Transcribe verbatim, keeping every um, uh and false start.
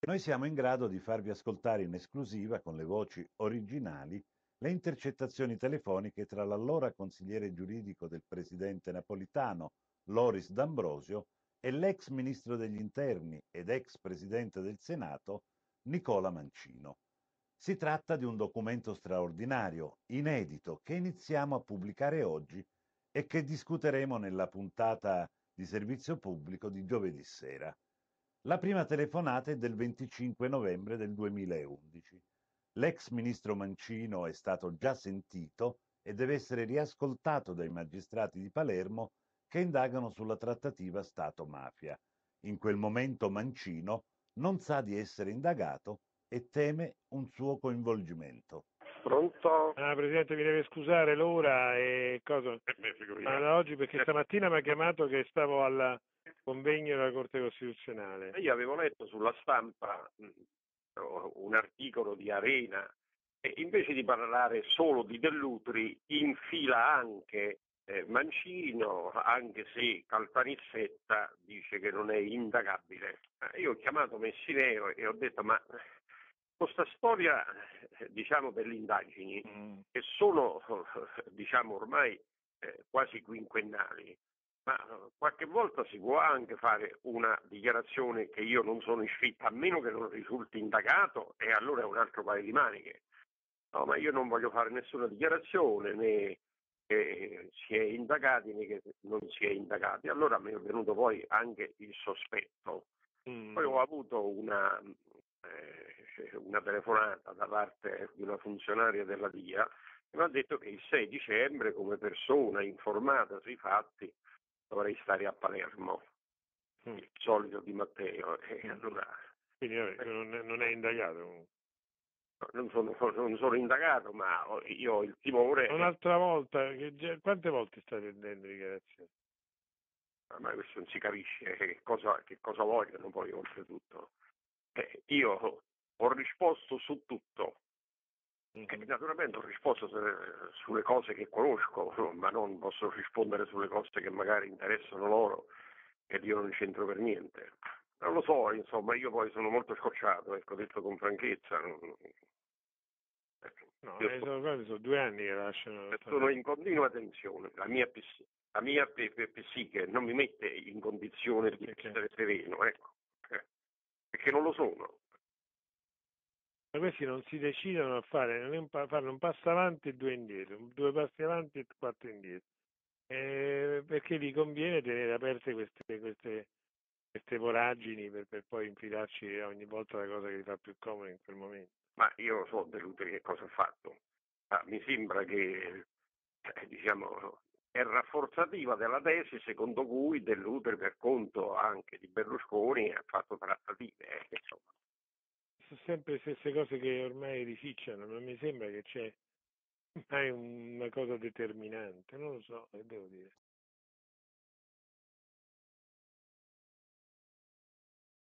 Noi siamo in grado di farvi ascoltare in esclusiva, con le voci originali, le intercettazioni telefoniche tra l'allora consigliere giuridico del presidente napolitano, Loris D'Ambrosio, e l'ex ministro degli interni ed ex presidente del Senato, Nicola Mancino. Si tratta di un documento straordinario, inedito, che iniziamo a pubblicare oggi e che discuteremo nella puntata di servizio pubblico di giovedì sera. La prima telefonata è del venticinque novembre del duemilaundici. L'ex ministro Mancino è stato già sentito e deve essere riascoltato dai magistrati di Palermo che indagano sulla trattativa Stato-mafia. In quel momento Mancino non sa di essere indagato e teme un suo coinvolgimento. Pronto? Ah, Presidente, mi deve scusare l'ora e cosa? Eh, beh, figuriamo. Ma da oggi perché stamattina mi ha chiamato che stavo al convegno della Corte Costituzionale. Io avevo letto sulla stampa mh, un articolo di Arena e invece di parlare solo di Dell'Utri infila anche eh, Mancino, anche se Caltanissetta dice che non è indagabile. Eh, io ho chiamato Messineo e ho detto ma questa storia eh, diciamo delle indagini Mm. che sono diciamo ormai eh, quasi quinquennali, ma eh, qualche volta si può anche fare una dichiarazione che io non sono iscritto, a meno che non risulti indagato, e allora è un altro paio di maniche. No, ma io non voglio fare nessuna dichiarazione, né che si è indagati né che non si è indagati. Allora mi è venuto poi anche il sospetto. Mm. Poi ho avuto una, eh, una telefonata da parte di una funzionaria della D I A che mi ha detto che il sei dicembre, come persona informata sui fatti, dovrei stare a Palermo, Mm. il solito di Matteo. E allora Quindi vabbè, non, è, non è indagato. non sono, non sono indagato, ma ho- io ho il timore. Un'altra volta, che già- quante volte state prendendo dichiarazioni? Ma questo non si capisce che cosa, che cosa vogliono poi oltretutto. Eh, io ho risposto su tutto. Mm. Eh, naturalmente ho risposto su- sulle cose che conosco, ma non posso rispondere sulle cose che magari interessano loro e io non c'entro per niente. Non lo so, insomma, io poi sono molto scocciato, ecco, detto con franchezza. non- ecco, No, io eh, sto- sono, guarda, sono due anni che lasciano. sono in continua tensione, la mia, ps- la mia p- p- psiche non mi mette in condizione di Perché? essere sereno, ecco, eh, perché non lo sono. Ma questi non si decidono a fare, non è un pa- fanno un passo avanti e due indietro, due passi avanti e quattro indietro. Eh, perché gli conviene tenere aperte queste, queste, queste voragini per, per poi infilarci ogni volta la cosa che gli fa più comodo in quel momento. Ma io so Dell'Utri che cosa ha fatto. Ah, mi sembra che eh, diciamo, è rafforzativa della tesi secondo cui Dell'Utri, per conto anche di Berlusconi, ha fatto trattative. eh, insomma. Sono sempre le stesse cose che ormai ricicciano, non mi sembra che c'è mai una cosa determinante, non lo so, che devo dire.